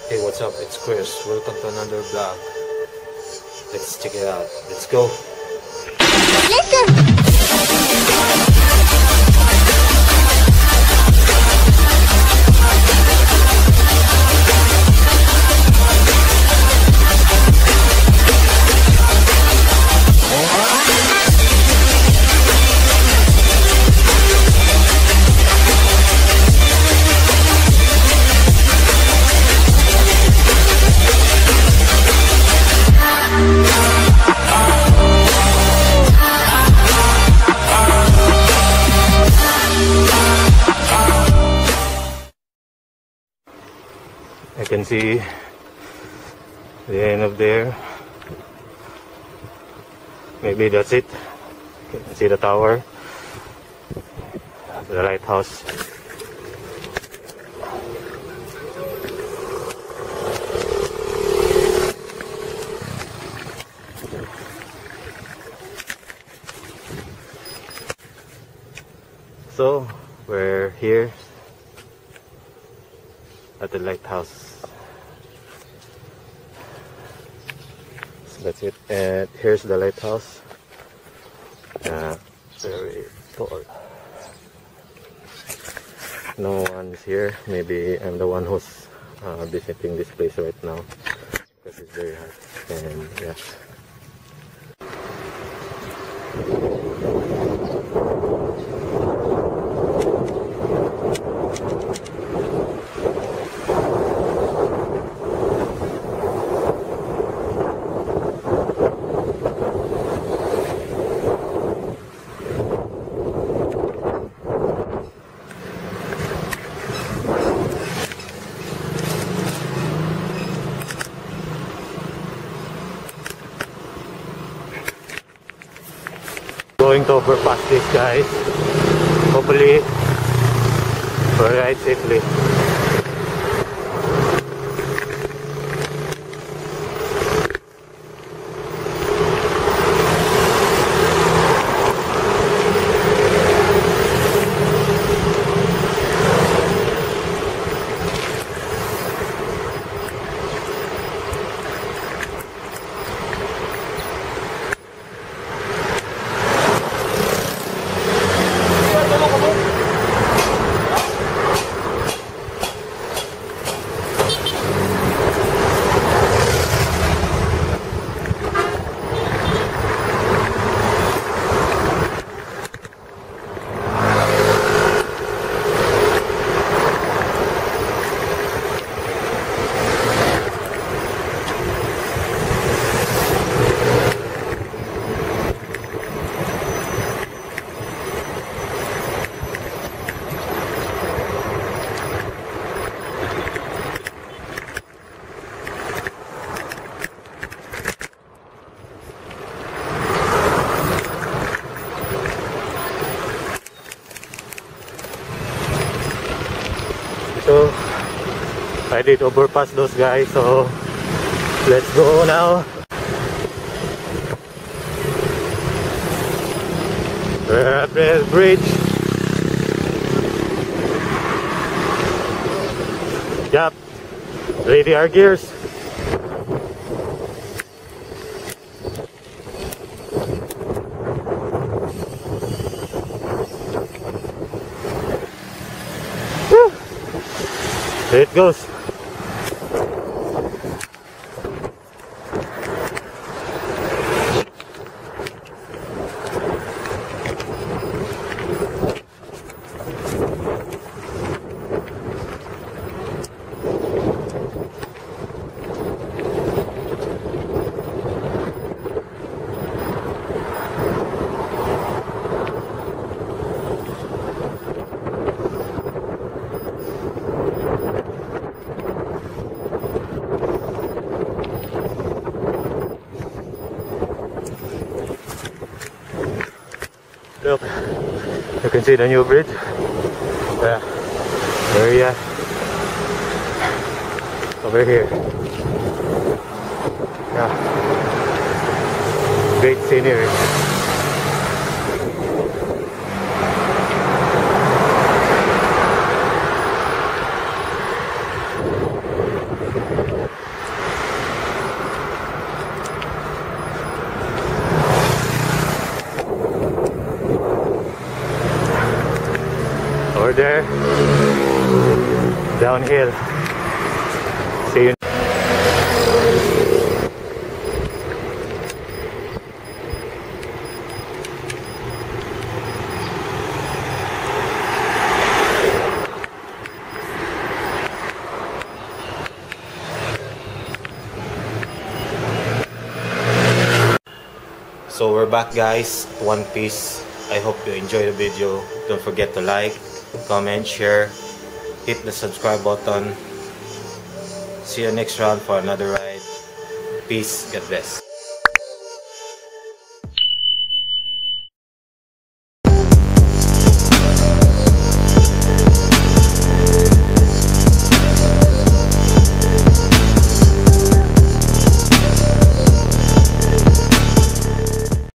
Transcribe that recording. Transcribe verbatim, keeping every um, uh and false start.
Hey, what's up? It's Chris. Welcome to another vlog. Let's check it out. Let's go. Let's go. I can see the end of there. Maybe that's it. You can see the tower, the lighthouse. So we're here at the lighthouse. So that's it, and here's the lighthouse. Uh, very tall. No one's here. Maybe I'm the one who's uh, visiting this place right now because it's very hot. And yeah. Going to overpass this, guys. Hopefully we'll ride safely. So I did overpass those guys, so let's go now. We're at the bridge. Yup, ready our gears. There it goes. Look, you can see the new bridge. Yeah, there we are. Over here. Yeah, great scenery. Over there. Downhill. See you. So we're back, guys. One Piece. I hope you enjoy the video. Don't forget to like, comment, share, hit the subscribe button. See you next round for another ride. Peace. God bless.